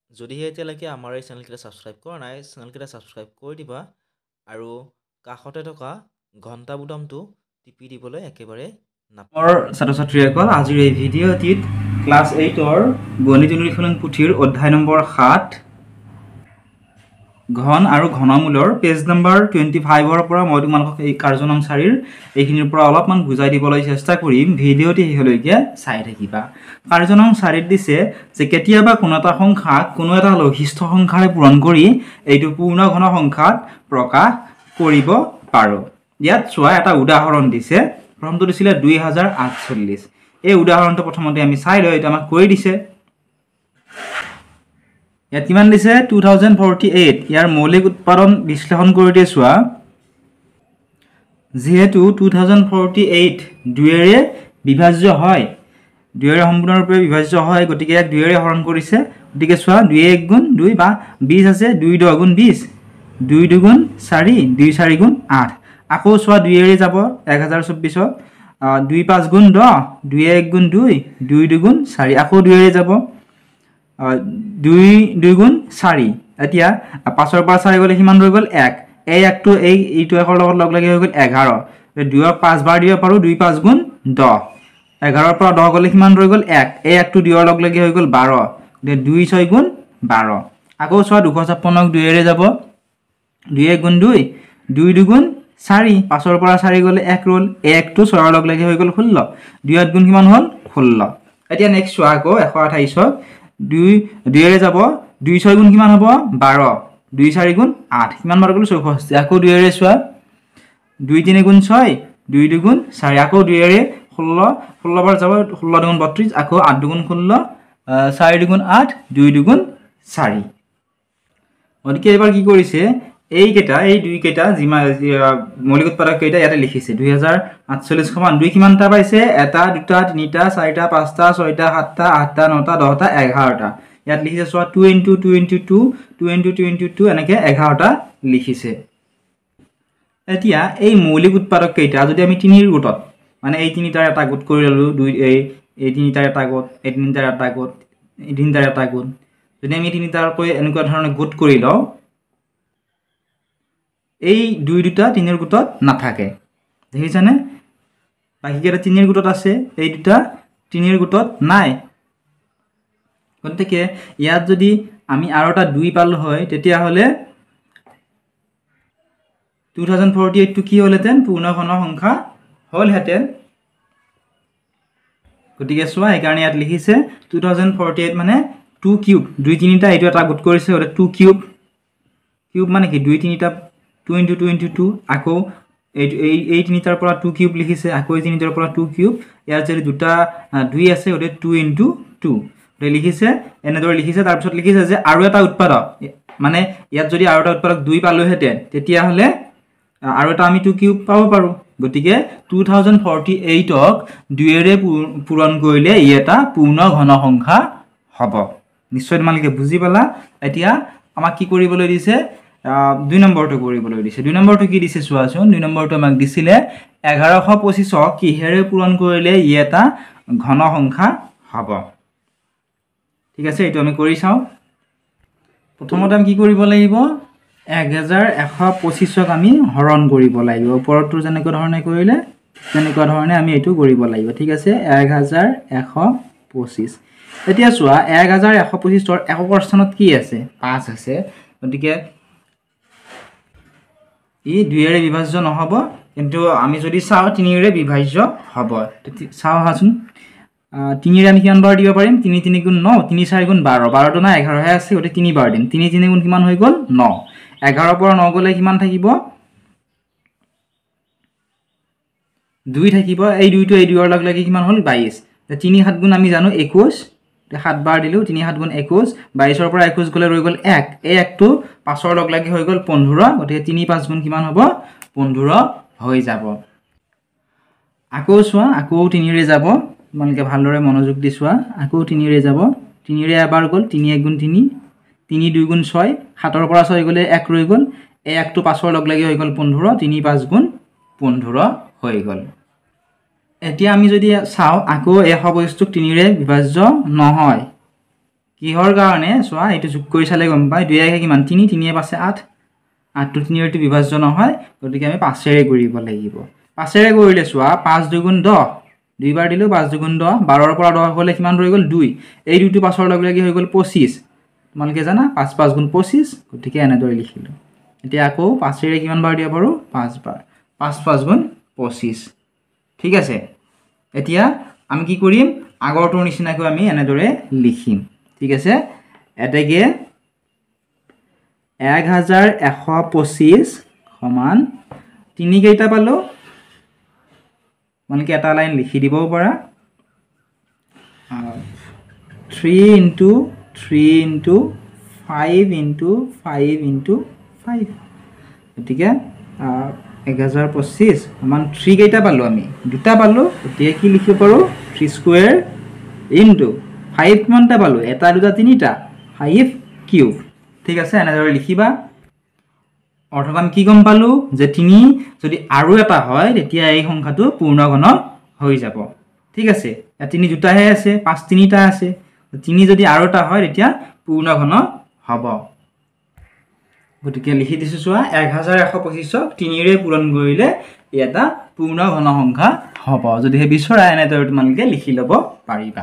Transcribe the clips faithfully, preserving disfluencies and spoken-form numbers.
যদিহে এতিয়ালৈকে আমাৰ এই চেনেলকেইটা ছাবস্ক্ৰাইব কৰা নাই চেনেলকেইটা ছাবস্ক্ৰাইব কৰি দিবা আৰু কাষতে থকা ঘণ্টা বুটামটো টিপি দিবলৈ একেবাৰে নাপাহৰিবা। ছাত্ৰ ছাত্ৰীসকল আজিৰ এই ভিডিঅ'টিত ক্লাছ এইটৰ গণিত অনুশীলন পুথিৰ অধ্যায় নম্বৰ সাত ঘন আৰু ঘনমূলৰ পেজ নম্বৰ টুৱেণ্টি ফাইভৰ পৰা মই তোমালোকক এই কাৰ্য নং চাৰিৰ এইখিনিৰ পৰা অলপমান বুজাই দিবলৈ চেষ্টা কৰিম। ভিডিঅ'টি শেষলৈকে চাই থাকিবা। কাৰ্য নং চাৰিত দিছে যে কেতিয়াবা কোনো এটা সংখ্যাক কোনো এটা লঘিষ্ঠ সংখ্যাৰে পূৰণ কৰি এইটো পূৰ্ণ ঘন সংখ্যাত প্ৰকাশ কৰিব পাৰোঁ। ইয়াত চোৱা এটা উদাহৰণ দিছে। প্ৰথমটো দিছিলে দুই হাজাৰ আঠচল্লিছ। এই উদাহৰণটো প্ৰথমতে আমি চাই লওঁ। এইটো আমাক কৈ দিছে ইয়াত কিমান দিছে টু থাউজেণ্ড ফৰ্টি এইট। ইয়াৰ মৌলিক উৎপাদন বিশ্লেষণ কৰি দিয়ে চোৱা। যিহেতু টু থাউজেণ্ড ফৰ্টি এইট দুয়েৰে বিভাজ্য হয়, দুয়েৰে সম্পূৰ্ণৰূপে বিভাজ্য হয়, গতিকে ইয়াক দুয়েৰে হৰণ কৰিছে। গতিকে চোৱা দুই এক গুণ দুই বা বিছ আছে, দুই দহ গুণ বিছ, দুই দুগুণ চাৰি, দুই চাৰি গুণ আঠ। আকৌ চোৱা দুয়েৰে যাব এক হাজাৰ চৌব্বিছত, দুই পাঁচ গুণ দহ, দুই এক গুণ দুই, দুই দুগুণ চাৰি, আকৌ দুয়েৰে যাব দুই দুই গুণ চাৰি। এতিয়া পাঁচৰ পৰা চাৰি গ'লে সিমান ৰৈ গ'ল এক। এই একটো এই এইটো একৰ লগত লগ লাগি হৈ গ'ল এঘাৰ। দুইক পাঁচবাৰ দিব পাৰোঁ, দুই পাঁচ গুণ দহ। এঘাৰৰ পৰা দহ গ'লে সিমান ৰৈ গ'ল এক। এই একটো দুইৰ লগ লাগি হৈ গ'ল বাৰ। দুই ছয় গুণ বাৰ। আকৌ চোৱা দুশ ছাপন্নক দুইৰে যাব, দুই এক গুণ দুই, দুই দুগুণ চাৰি, পাঁচৰ পৰা চাৰি গ'লে এক ৰ'ল। এই একটো ছয়ৰ লগ লাগি হৈ গ'ল ষোল্ল। দুই আঠ গুণ কিমান হ'ল ষোল্ল। এতিয়া নেক্সট চোৱা আকৌ এশ আঠাইছক দুই দুইৰে যাব, দুই ছয় গুণ কিমান হ'ব বাৰ, দুই চাৰি গুণ আঠ, কিমান বাৰ গ'ল চৌষষ্ঠি। আকৌ দুইৰে চোৱা দুই তিনি গুণ ছয়, দুই দুগুণ চাৰি, আকৌ দুইৰে ষোল্ল, ষোল্ল বাৰ যাব, ষোল্ল দুগুণ বত্ৰিছ, আকৌ আঠ দুগুণ ষোল্ল, চাৰি দুগুণ আঠ, দুই দুগুণ চাৰি। গতিকে এইবাৰ কি কৰিছে এইকেইটা এই দুইকেইটা যিমান মৌলিক উৎপাদক কেইটা ইয়াতে লিখিছে। দুই হাজাৰ আঠচল্লিছ সমান দুই কিমানটা পাইছে এটা, দুটা, তিনিটা, চাৰিটা, পাঁচটা, ছয়টা, সাতটা, আঠটা, নটা, দহটা, এঘাৰটা। ইয়াত লিখিছে চোৱা two into two into two, two into two into two, এনেকৈ এঘাৰটা লিখিছে। এতিয়া এই মৌলিক উৎপাদক কেইটা যদি আমি তিনিৰ গোটত মানে এই তিনিটাৰ এটা গোট কৰি ল'লোঁ, দুই এই এই তিনিটাৰ এটা গোট, এই তিনিটাৰ এটা গোট, এই তিনিটাৰ এটা গোট, যদি আমি তিনিটাৰকৈ এনেকুৱা ধৰণে গোট কৰি লওঁ, এই দুই দুটা তিনিৰ গোটত নাথাকে। দেখিছানে? বাকীকেইটা তিনিৰ গোটত আছে, এই দুটা তিনিৰ গোটত নাই। গতিকে ইয়াত যদি আমি আৰু এটা দুই পালোঁ হয় তেতিয়াহ'লে টু থাউজেণ্ড ফৰ্টি এইটটো কি হ'লহেঁতেন পূৰ্ণ ঘন সংখ্যা হ'লহেঁতেন। গতিকে চোৱা সেইকাৰণে ইয়াত লিখিছে টু থাউজেণ্ড ফৰ্টি এইট মানে টু কিউব, দুই তিনিটা এইটো এটা গোট কৰিছে গতিকে টু কিউব। কিউব মানে কি দুই তিনিটা, two into two into two, আকৌ এইটো এই এই তিনিটাৰ পৰা টু কিউব লিখিছে, আকৌ এই তিনিটাৰ পৰা টু কিউব। ইয়াত যদি দুটা দুই আছে গতিকে টু ইণ্টু টু গতিকে লিখিছে, এনেদৰে লিখিছে। তাৰপিছত লিখিছে যে আৰু এটা উৎপাদক, মানে ইয়াত যদি আৰু এটা উৎপাদক দুই পালোহেঁতেন তেতিয়াহ'লে আৰু এটা আমি টু কিউব পাব পাৰোঁ। গতিকে টু থাউজেণ্ড ফৰ্টি এইটক দুইৰে পূৰণ কৰিলে ই এটা পূৰ্ণ ঘন সংখ্যা হ'ব। নিশ্চয় তোমালোকে বুজি পালা। এতিয়া আমাক কি কৰিবলৈ দিছে দুই নম্বৰটো কৰিবলৈ দিছে। দুই নম্বৰটো কি দিছে চোৱাচোন। দুই নম্বৰটো আমাক দিছিলে এঘাৰশ পঁচিছক কিহেৰে পূৰণ কৰিলে ই এটা ঘন সংখ্যা হ'ব। ঠিক আছে, এইটো আমি কৰি চাওঁ। প্ৰথমতে আমি কি কৰিব লাগিব, এক হাজাৰ এশ পঁচিছক আমি হৰণ কৰিব লাগিব। ওপৰতো যেনেকুৱা ধৰণে কৰিলে তেনেকুৱা ধৰণে আমি এইটো কৰিব লাগিব। ঠিক আছে, এক হাজাৰ এশ পঁচিছ। এতিয়া চোৱা এক হাজাৰ এশ পঁচিছৰ এককৰ স্থানত কি আছে পাঁচ আছে। গতিকে ই দুইৰে বিভাজ্য নহ'ব, কিন্তু আমি যদি চাওঁ তিনিৰে বিভাজ্য হ'ব। চাওঁ আহাচোন, তিনিৰে আমি কিমান বাৰ দিব পাৰিম, তিনি তিনি গুণ ন, তিনি চাৰি গুণ বাৰ, বাৰটো নাই এঘাৰহে আছে গতিকে তিনি বাৰ দিম। তিনি তিনি গুণ কিমান হৈ গ'ল ন, এঘাৰৰ পৰা ন গ'লে কিমান থাকিব দুই থাকিব। এই দুইটো এই দুইৰ লগ লাগি কিমান হ'ল বাইছ। তিনি সাত গুণ আমি জানো একৈছ, সাত বাৰ দিলোঁ, তিনি সাত গুণ একৈছ, বাইছৰ পৰা একৈছ গ'লে ৰৈ গ'ল এক। এই একটো পাঁচৰ লগ লাগি হৈ গ'ল পোন্ধৰ। গতিকে তিনি পাঁচ গুণ কিমান হ'ব পোন্ধৰ হৈ যাব। আকৌ চোৱা আকৌ তিনিৰে যাব, তোমালোকে ভালদৰে মনোযোগ দি চোৱা। আকৌ তিনিৰে যাব, তিনিৰে এবাৰ গ'ল, তিনি এক গুণ তিনি, তিনি দুই গুণ ছয়, সাতৰ পৰা ছয় গ'লে এক ৰৈ গ'ল। এই একটো পাঁচৰ লগ লাগি হৈ গ'ল পোন্ধৰ, তিনি পাঁচ গুণ পোন্ধৰ হৈ গ'ল। এতিয়া আমি যদি চাওঁ আকৌ এশ পঁচিছটোক তিনিৰে বিভাজ্য নহয়, কিহৰ কাৰণে চোৱা এইটো যোগ কৰি চালে গম পাই দুই একে কিমান তিনি তিনি এ পাঁচে আঠ আঠ টো তিনি টো বিভাজ্য নহয় গতিকে আমি পাঁচেৰে কৰিব লাগিব পাঁচেৰে কৰিলে চোৱা পাঁচ দুগুণ দহ দুইবাৰ দিলো পাঁচ দুগুণ দহ বাৰৰ পৰা দহ হলে কিমান ৰৈ গল দুই এই দুইটো পাছৰ লগে লগে হৈ গল পঁচিছ তোমালোকে জানা পাঁচ পাঁচ গুণ পঁচিছ গতিকে এনেদৰে লিখিলো এতিয়া আকৌ পাঁচেৰে কিমান বাৰ দিব পাৰো পাঁচ বাৰ পাঁচ পাঁচ গুণ পঁচিছ ঠিক আছে এতিয়া আমি কি কৰিম আগৰটোৰ নিচিনাকৈ আমি এনেদৰে লিখিম ঠিক আছে এতেকে এক হাজাৰ এশ পঁচিছ সমান তিনি কেইটা পালো মানে কি এটা লাইন লিখি দিবও পাৰা three into three into five into five into five গতিকে এক হাজাৰ পঁচিছ সমান three কেইটা পালো আমি দুটা পালো গতিকে কি লিখিব পাৰো three স্কয়াৰ into five কিমানটা পালো এটা দুটা তিনিটা five কিউব ঠিক আছে এনেদৰে লিখিবা অৰ্থাৎ আমি কি গম পালো যে তিনি যদি আৰু এটা হয় তেতিয়া এই সংখ্যাটো পূৰ্ণঘন হৈ যাব ঠিক আছে এ তিনি দুটাহে আছে পাঁচ তিনিটা আছে তিনি যদি আৰু এটা হয় তেতিয়া পূৰ্ণঘন হ'ব গতিকে লিখি দিছো চোৱা এক হাজাৰ এশ পঁচিছ ক তিনি ৰে পূৰণ কৰিলে এটা পূৰ্ণঘন সংখ্যা হ'ব যদি হে বিচৰা এনেদৰে তোমালোকে লিখি লব পাৰিবা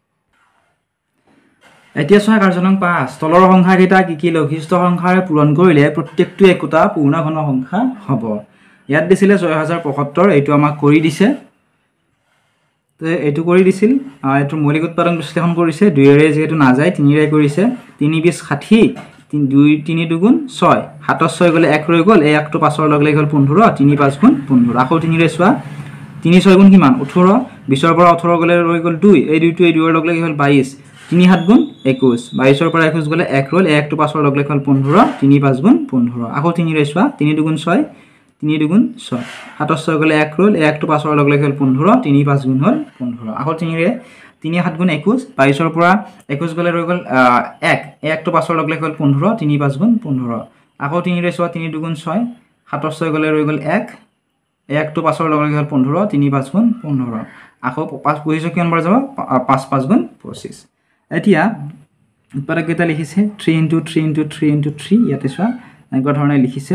এতিয়া চোৱা কাৰ্যনং পাঁচ তলৰ সংখ্যা কেইটা কি কি লঘিষ্ঠ সংখ্যাৰে পূৰণ কৰিলে প্ৰত্যেকটো একোটা পূৰ্ণঘন সংখ্যা হ'ব ইয়াত দিছিলে ছয় হাজাৰ পঁয়সত্তৰ এইটো আমাক কৰি দিছে তে এইটো কৰি দিছিল এইটো মৌলিক উৎপাদন বিশ্লেষণ কৰিছে দুইৰে যেহেতু না যায় তিনিৰে কৰিছে তিনি বিশ ষাঠি দুই তিনি দুগুণ ছয় সাতৰ ছয় গলে এক ৰৈ গল এই একটো পাছৰ লগ লাগি গল পোন্ধৰ তিনি পাঁচ গুণ পোন্ধৰ আকৌ তিনিৰে চোৱা তিনি ছয় গুণ কিমান ওঠৰ বিশৰ পৰা ওঠৰ গলে ৰৈ গল দুই এই দুইটো এই দুইৰ লগ লাগি গল বাইশ তিনি সাত গুণ একৈশ বাইশৰ পৰা একৈশ গলে এক ৰল এই একটো পাছৰ লগ লাগি গল পোন্ধৰ তিনি পাঁচ গুণ পোন্ধৰ আকৌ তিনিৰে চোৱা তিনি দুগুণ ছয় তিনি দুগুণ ছয় সাতৰ ছয় গলে এক ৰল এই একটো পাছৰ লগ লাগি গল পোন্ধৰ তিনি পাঁচ গুণ হল পোন্ধৰ আকৌ তিনিৰে তিনি সাত গুণ একৈশ বাইশৰ পৰা একৈশ গলে ৰৈ গল এক এই একটো পাছৰ লগ লাগি গল পোন্ধৰ তিনি পাঁচ গুণ পোন্ধৰ আকৌ তিনিৰে চোৱা তিনি দুগুণ ছয় সাতৰ ছয় গলে ৰৈ গল এক এই একটো পাছৰ লগ লাগি গল পোন্ধৰ তিনি পাঁচ গুণ পোন্ধৰ আকৌ পাঁচ পঁচিছ কিমান বাৰ যাব পাঁচ পাঁচ গুণ পঁচিছ এতিয়া উৎপাদক কেইটা লিখিছে three into three into three into three ইয়াতে চোৱা এনেকুৱা ধৰণে লিখিছে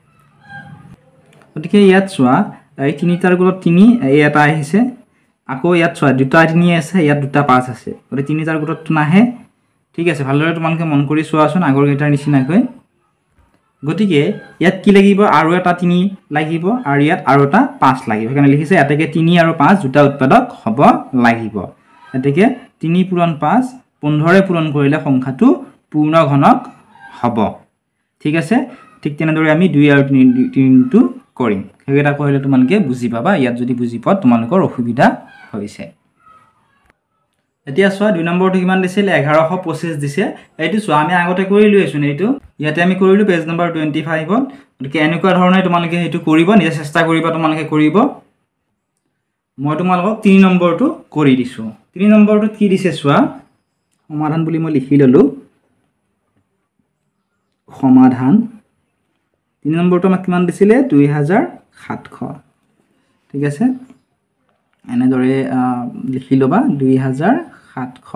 গতিকে ইয়াত চোৱা এই তিনিটাৰ গুণত তিনি এই এটা আহিছে আকৌ ইয়াত চোৱা দুটা তিনি আছে ইয়াত দুটা পাঁচ আছে গতিকে তিনিটাৰ গুণত নাহে ঠিক আছে ভালদৰে তোমালোকে মন কৰি চোৱাচোন আগৰ কেইটাৰ নিচিনাকৈ গতিকে ইয়াত কি লাগিব আৰু এটা তিনি লাগিব আৰু ইয়াত আৰু এটা পাঁচ লাগিব সেইকাৰণে লিখিছে এতেকে তিনি আৰু পাঁচ দুটা উৎপাদক হ'ব লাগিব এতেকে তিনি পূৰণ পাঁচ পোন্ধৰ পূৰণ কৰিলে সংখ্যাটো পূৰ্ণঘনক হ'ব ঠিক আছে ঠিক তেনেদৰে আমি দুই আৰু তিনি টো কৰিম সেইকেইটা কৰিলে তোমালোকে বুজি পাবা ইয়াত যদি বুজি পোৱা তোমালোকৰ অসুবিধা হৈছে এতিয়া চোৱা দুই নম্বৰটো কিমান দিছিল এঘাৰশ পঁচিছ দিছে এইটো চোৱা আমি আগতে কৰি লৈছো এইটো ইয়াতে আমি কৰিলো পেজ নম্বৰ পঁচিছ ত গতিকে এনেকুৱা ধৰণে তোমালোকে এইটো কৰিব নিজে চেষ্টা কৰিবা তোমালোকে কৰিব মই তোমালোকক তিনি নম্বৰটো কৰি দিছো তিনি নম্বৰটো কি দিছে চোৱা সমাধান বুলি মই লিখি ললো সমাধান তিনি নম্বৰটো আমাক কিমান দিছিলে দুই হাজাৰ সাতশ ঠিক আছে এনেদৰে লিখি লবা দুই হাজাৰ সাতশ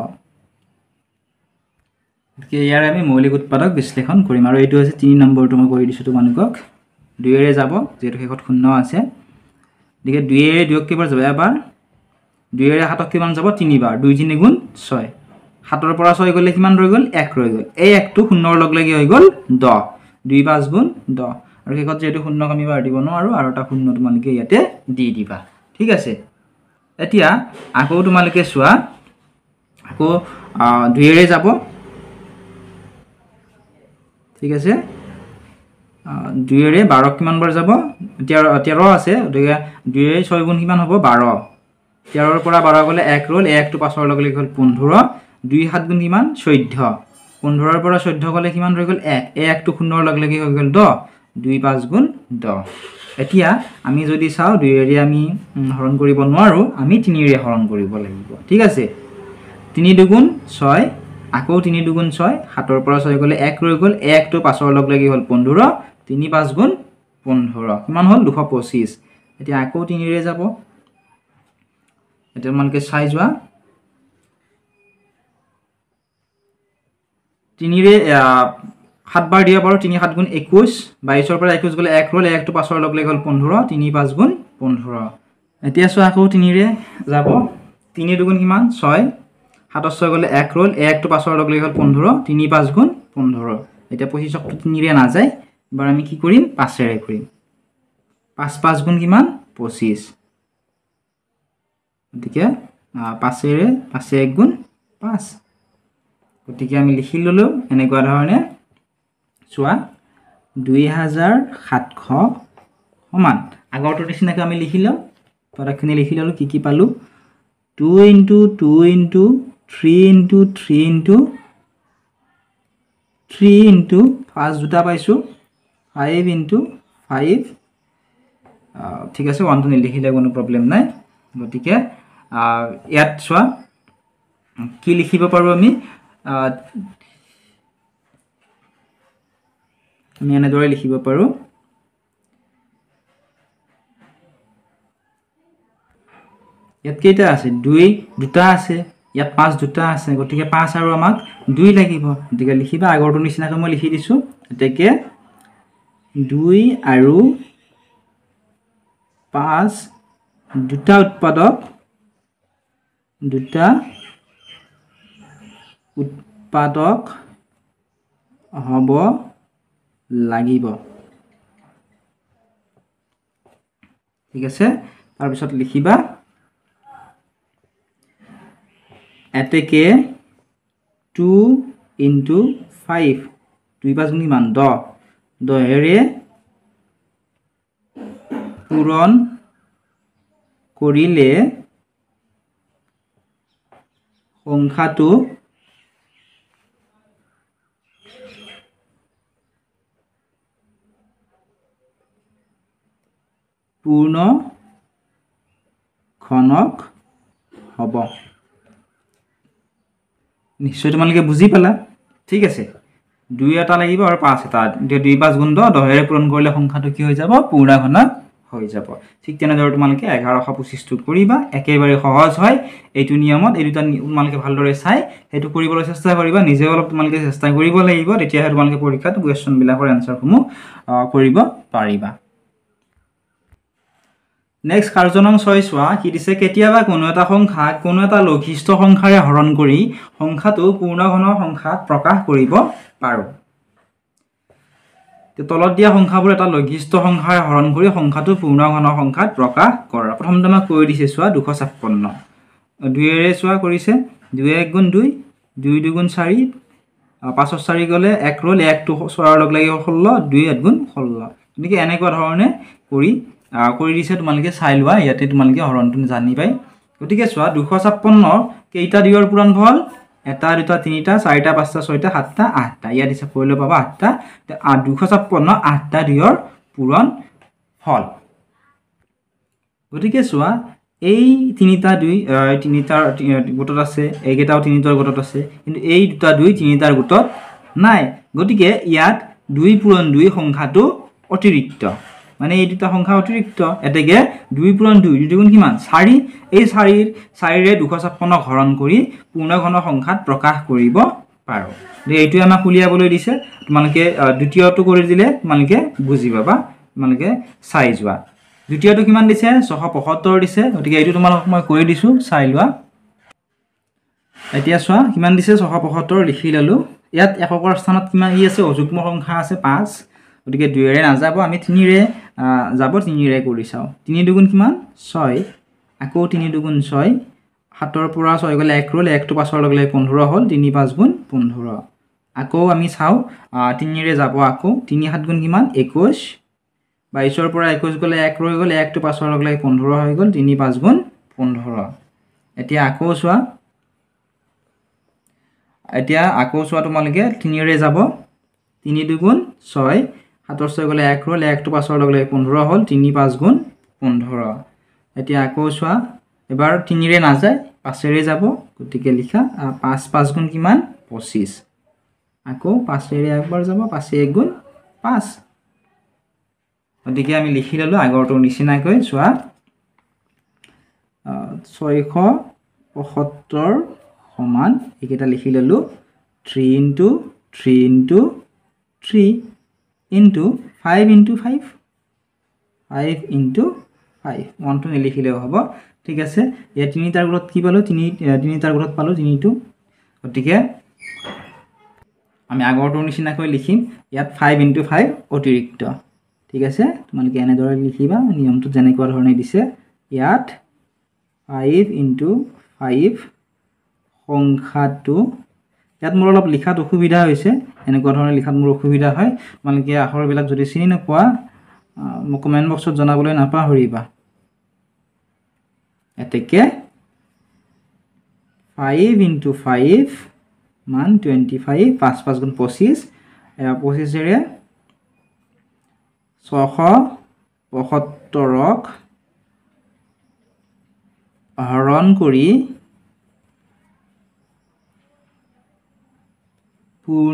গতিকে ইয়াৰ আমি মৌলিক উৎপাদক বিশ্লেষণ কৰিম আৰু এইটো আছে তিনি নম্বৰটো মই কৰি দিছো তোমালোকক দুইৰে যাব যেটো শেষত শূন্য আছে গতিকে দুইৰে দুইক কেইবাৰ যাব এবাৰ দুইৰে সাতক কিমান যাব তিনিবাৰ দুই তিনি গুণ ছয় সাতৰ পৰা ছয় গলে কিমান ৰৈ গল এক ৰৈ গল এই একটো শূন্যৰ লগ লাগি হৈ গল দহ দুই পাঁচ গুণ দহ আৰু শেষত যেটো শূন্য আমি বাৰ দিব নোৱাৰো আৰু এটা শূন্য তোমালোকে ইয়াতে দি দিবা ঠিক আছে এতিয়া আকৌ তোমালোকে চোৱা আকৌ দুইৰে যাব ঠিক আছে দুইৰে বাৰ কিমান বাৰ যাব তেৰ আছে গতিকে দুইৰে ছয় গুণ কিমান হ'ব বাৰ তেৰৰ পৰা বাৰ গলে এক ৰল এক টো পাছৰ লগ লাগি গল পোন্ধৰ দুই সাত গুণ কিমান চৈধ্য পোন্ধৰৰ পৰা চৈধ্য গলে কিমান ৰৈ গল এক এই একটো শূন্যৰ লগ লাগি হৈ গল দহ দুই পাঁচ গুণ দহ এতিয়া আমি যদি চাও দুইৰে আমি হৰণ কৰিব নোৱাৰো আমি তিনিৰে হৰণ কৰিব লাগিব ঠিক আছে তিনি দুগুণ ছয় আকৌ তিনি দুগুণ ছয় সাতৰ পৰা ছয় গলে এক ৰৈ গল এক টো পাছৰ লগ লাগি হল পোন্ধৰ তিনি পাঁচ গুণ পোন্ধৰ কিমান হল দুশ পঁচিছ এতিয়া আকৌ তিনিৰে যাব এতিয়া তোমালোকে চাই যোৱা তিনিৰে সাত বাৰ দিব পাৰো তিনি সাত গুণ একৈশ বাইশৰ পৰা একৈশ গলে এক ৰল এক টো পাঁচৰ লগ লাগি গল পোন্ধৰ তিনি পাঁচ গুণ পোন্ধৰ এতিয়া চোৱা আকৌ তিনিৰে যাব তিনি দুগুণ কিমান ছয় সাতৰ ছয় গলে এক ৰল এক টো পাঁচৰ লগ লাগি গল পোন্ধৰ তিনি পাঁচ গুণ পোন্ধৰ এতিয়া পঁচিছক তিনিৰে নাযায় এবাৰ আমি কি কৰিম পাঁচেৰে কৰিম পাঁচ পাঁচ গুণ কিমান পঁচিছ গতিকে পাঁচেৰে পাঁচে এক গুণ পাঁচ গতিকে আমি লিখি ললো এনেকুৱা ধৰণে চোৱা দুই হাজাৰ সাতশ সমান আগৰটো নিচিনাকৈ আমি লিখি লওঁ পদক্ষেপখিনি লিখি ললো কি কি পালো two into two into three into three into three into পাঁচ দুটা পাইছো five into five ঠিক আছে ওৱান টো নিলিখিলে কোনো প্ৰবলেম নাই গতিকে ইয়াত চোৱা কি লিখিব পাৰো আমি আমি এনেদৰে লিখিব পাৰো ইয়াত কেইটা আছে দুই দুটা আছে ইয়াত পাঁচ দুটা আছে গতিকে পাঁচ আৰু আমাক দুই লাগিব গতিকে লিখিবা আগৰটো নিচিনাকৈ মই লিখি দিছো এতেকে দুই আৰু পাঁচ দুটা উৎপাদক দুটা উৎপাদক হ'ব লাগিব ঠিক আছে তাৰ পিছত লিখিবা এতেকে two into five দুই পাঁচ গুণ কিমান দহ দহেৰে পূৰণ কৰিলে সংখ্যাটো পূৰ্ণ ঘনক হ'ব নিশ্চয় তোমালোকে বুজি পালা ঠিক আছে দুই এটা লাগিব আৰু পাঁচ এটা দুই পাঁচ গুণ দহ দহেৰে পূৰণ কৰিলে সংখ্যাটো কি হৈ যাব পূৰ্ণ ঘনক হৈ যাব ঠিক তেনেদৰে তোমালোকে এঘাৰশ পঁচিছ টো কৰিবা একেবাৰে সহজ হয় এইটো নিয়মত এই দুটা তোমালোকে ভালদৰে চাই হেতু কৰিবলৈ চেষ্টা কৰিবা নিজে অলপ তোমালোকে চেষ্টা কৰিব লাগিব তেতিয়া তোমালোকে পৰীক্ষাত কোৱেশ্চন বিলাকৰ আনসাৰসমূহ কৰিব পাৰিবা নেক্সট কাৰ্যনং ছয় চোৱা কি দিছে কেতিয়াবা কোনো এটা সংখ্যা কোনো এটা লঘিষ্ঠ সংখ্যাৰে হৰণ কৰি সংখ্যাটো পূৰ্ণ ঘন সংখ্যাত প্ৰকাশ কৰিব পাৰো তে তলত দিয়া সংখ্যাবোৰ এটা লঘিষ্ঠ সংখ্যাৰে হৰণ কৰি সংখ্যাটো পূৰ্ণ ঘন সংখ্যাত প্ৰকাশ কৰা প্ৰথমতে মই কৈ দিছে চোৱা দুশ ছাপ্পন্ন দুইৰে চোৱা কৰিছে দুই এক গুণ দুই দুই দুগুণ চাৰি পাঁচৰ চাৰি গলে এক ৰল এক টো ছয়ৰ লগ লাগি ষোল্ল দুই এক গুণ ষোল্ল গতিকে এনেকুৱা ধৰণে কৰি কৰি দিছে তোমালোকে চাই লোৱা ইয়াতে তোমালোকে হৰণটো জানি পাই গতিকে চোৱা দুশ ছাপ্পন্ন কেইটা দুইৰ পূৰণফল এটা দুটা তিনিটা চাৰিটা পাঁচটা ছয়টা সাতটা আঠটা ইয়াত হিচাপ কৰিলে পাবা আঠটা দুশ ছাপ্পন্ন আঠটা দুইৰ পূৰণফল গতিকে চোৱা এই তিনিটা দুই তিনিটাৰ গোটত আছে এইকেইটাও তিনিটাৰ গোটত আছে কিন্তু এই দুটা দুই তিনিটাৰ গোটত নাই গতিকে ইয়াত দুই পূৰণ দুই সংখ্যাটো অতিৰিক্ত মানে এই দুটা সংখ্যা অতিৰিক্ত এতেকে দুই পূৰণ দুই দুগুণ কিমান চাৰি এই চাৰিৰ চাৰিৰে দুশ ছাপ্পন্ন হৰণ কৰি পূৰ্ণ ঘন সংখ্যাত প্ৰকাশ কৰিব পাৰো এইটো আমাক উলিয়াবলৈ দিছে তোমালোকে দ্বিতীয়টো কৰি দিলে তোমালোকে বুজি পাবা তোমালোকে চাই যোৱা দ্বিতীয়টো কিমান দিছে ছশ পঁয়সত্তৰ দিছে গতিকে এইটো তোমালোকক মই কৈ দিছো চাই লোৱা এতিয়া চোৱা কিমান দিছে ছশ পঁয়সত্তৰ লিখি ললো ইয়াত এককৰ স্থানত কিমান ই আছে অযুগ্ম সংখ্যা আছে পাঁচ গতিকে দুইৰে নাযাব আমি তিনিৰে যাব তিনিৰে কৰি চাও তিনি দুগুণ কিমান ছয় আকৌ তিনি দুগুণ ছয় সাতৰ পৰা ছয় গলে এক ৰল এক টো পাঁচৰ লগ লাগি পোন্ধৰ হল তিনি পাঁচ গুণ পোন্ধৰ আকৌ আমি চাও তিনিৰে যাব আকৌ তিনি সাত গুণ কিমান একৈশ বাইশৰ পৰা একৈশ গলে এক ৰৈ গলে এক টো পাঁচৰ লগ লাগি পোন্ধৰ হৈ গল তিনি পাঁচ গুণ পোন্ধৰ এতিয়া আকৌ চোৱা এতিয়া আকৌ চোৱা তোমালোকে তিনিৰে যাব তিনি দুগুণ ছয় সাতৰ ছয় গলে এক ৰল এক টো পাঁচৰ লগ লাগি পোন্ধৰ হল তিনি পাঁচ গুণ পোন্ধৰ এতিয়া আকৌ চোৱা এবাৰ তিনিৰে নাযায় পাঁচেৰে যাব গতিকে লিখা পাঁচ পাঁচ গুণ কিমান পঁচিছ আকৌ পাঁচেৰে একবাৰ যাব পাঁচে এক গুণ পাঁচ গতিকে আমি লিখি ললো আগৰটো নিচিনাকৈ চোৱা ছয়শ পঁয়সত্তৰ সমান এইকেইটা লিখি ললো three into three into three into five into five five into five one to নিলিখিলেও হ'ব ঠিক আছে ইয়া তিনি তাৰ গুণত কি পালো তিনি তিনি তাৰ গুণত পালো তিনি টু গতিকে আমি আগৰটোৰ নিচিনাকৈ লিখিম ইয়াত five into five অতিৰিক্ত ঠিক আছে তোমালোকে এনেদৰে লিখিবা নিয়মটো যেনেকুৱা ধৰণে দিছে ইয়াত five into five সংখ্যাটো ইয়াত মোৰ অলপ লিখাত অসুবিধা হৈছে এনেকুৱা ধৰণে লিখাত মোৰ অসুবিধা হয় তোমালোকে আখৰবিলাক যদি চিনি নোপোৱা মোক কমেন্ট বক্সত জনাবলৈ নাপাহৰিবা এতেকে five into five মান twenty-five five five গুণ twenty-five এয়া twenty-five এৰে six seventy-five ক হৰণ কৰি পূৰ্ণ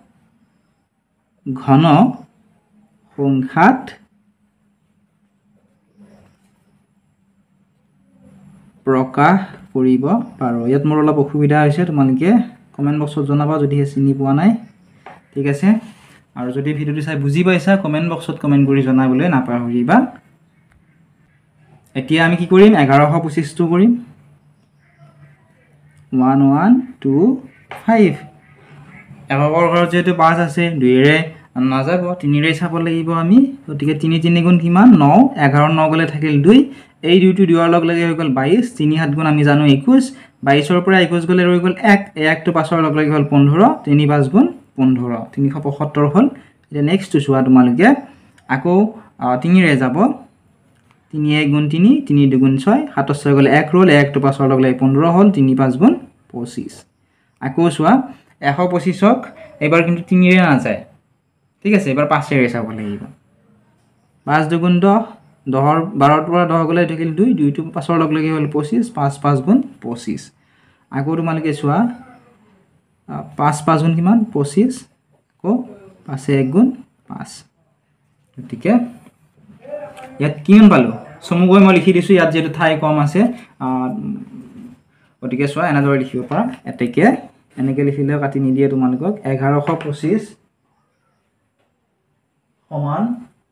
ঘন সংখ্যাত প্ৰকাশ কৰিব পাৰো ইয়াত মোৰ অলপ অসুবিধা হৈছে তোমালোকে কমেন্ট বক্সত জনাবা যদি চিনি পোৱা নাই ঠিক আছে আৰু যদি ভিডিওটো চাই বুজি পাইছা কমেন্ট বক্সত কমেন্ট কৰি জনাবলৈ নাপাহৰিবা এতিয়া আমি কি কৰিম eleven twenty-five টো কৰিম one one two five একৰ ঘৰত যেটো পাঁচ আছে দুই ৰে নাযাব তিনি ৰে চাব লাগিব আমি গতিকে তিনি তিনি গুণ কিমান nine eleven nine গলে থাকিল দুই এই দুইটো দুইৰ লগ লাগি হৈ গল twenty তিনি সাত গুণ আমি জানো twenty twenty ৰ পৰা twenty গলে ৰৈ গল one one টো পাছৰ লগ লাগি হল fifteen তিনি পাঁচ গুণ fifteen three seventy-five হল এতিয়া নেক্সট চোৱা তোমালোকে আকৌ তিনি ৰে যাব তিনি এক গুণ তিনি তিনি দুই গুণ ছয় সাত ছয় গলে one ৰল one টো পাছৰ লগ লাগি fifteen হল তিনি পাঁচ গুণ twenty-five আকৌ চোৱা one twenty-five ক এবাৰ কিন্তু তিনি ৰে না যায় ঠিক আছে এবাৰ পাঁচ ৰে চাব লাগিব পাঁচ দুই গুণ দহ দহ বাৰ ৰ পৰা দহ গলে থাকিল দুই দুই টো পাছৰ লগ লাগি হল twenty-five পাঁচ পাঁচ গুণ twenty-five আকৌ তোমালোকে চোৱা পাঁচ পাঁচ গুণ কিমান twenty-five কো পাঁচ এক গুণ পাঁচ গতিকে ইয়াত কিমান পালো সমুগৈ মই লিখি দিছো ইয়াত যেটো ঠাই কম আছে গতিকে চোৱা এনেদৰে লিখিব পাৰা এতেকে এনেকে লিখিলে কাটি নিদিয়ে তোমালোকক eleven twenty-five সমান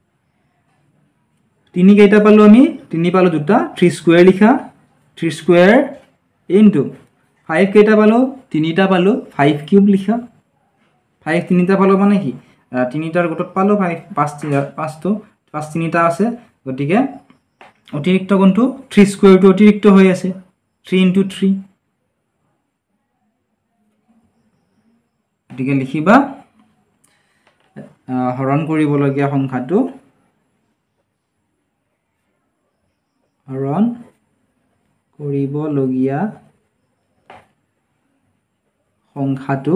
তিনি কেইটা পালো আমি তিনি পালো দুটা three স্কয়াৰ লিখা three স্কয়াৰ ইনটু five কেইটা পালো তিনিটা পালো five কিউব লিখা five তিনিটা পালো মানে কি তিনিটাৰ গুণত পালো five পাঁচ পাঁচ তো পাঁচ তিনিটা আছে গতিকে অতিৰিক্ত গুণটো three স্কয়াৰটো অতিৰিক্ত হৈ আছে three into three গতিকে লিখিবা হৰণ কৰিবলগীয়া সংখ্যাটো হৰণ কৰিবলগীয়া সংখ্যাটো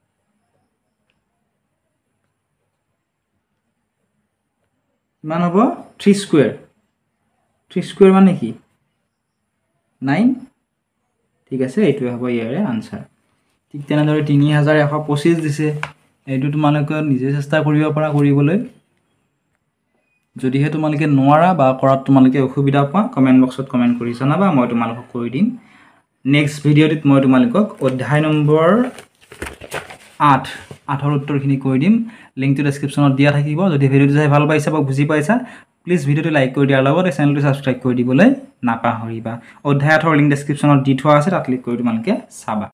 মান হ'ব three স্কয়াৰ three স্কয়াৰ মানে কি nine ঠিক আছে এইটো হ'ব ইয়াৰে আনসাৰ ঠিক তেনেদৰে তিনি হাজাৰ এশ পঁচিছ দিছে এইটো তোমালোকে নিজে চেষ্টা কৰিব পৰা কৰিবলৈ যদিহে তোমালোকে নোৱাৰা বা কৰাত তোমালোকে অসুবিধা পোৱা কমেন্ট বক্সত কমেন্ট কৰি জনাবা মই তোমালোকক কৈ দিম নেক্সট ভিডিওত মই তোমালোকক অধ্যায় নম্বৰ eight eight ৰ উত্তৰখিনি কৈ দিম লিংকটো ডেসক্ৰিপচনত দিয়া থাকিব যদি ভিডিওটো চাই ভাল পাইছা বা বুজি পাইছা প্লিজ ভিডিওটো লাইক কৰি দিয়াৰ লগতে চেনেলটো সাবস্ক্ৰাইব কৰি দিবলৈ নাপাহৰিবা অধ্যায় eight ৰ লিংক ডেসক্ৰিপচনত দি থোৱা আছে তাত ক্লিক কৰি তোমালোকে চাবা